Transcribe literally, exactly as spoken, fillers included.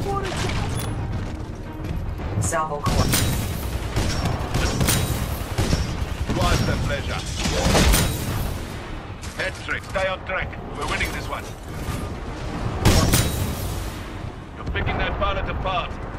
Salvo core. Twas the pleasure. Head trick, stay on track. We're winning this one. You're picking that pilot apart.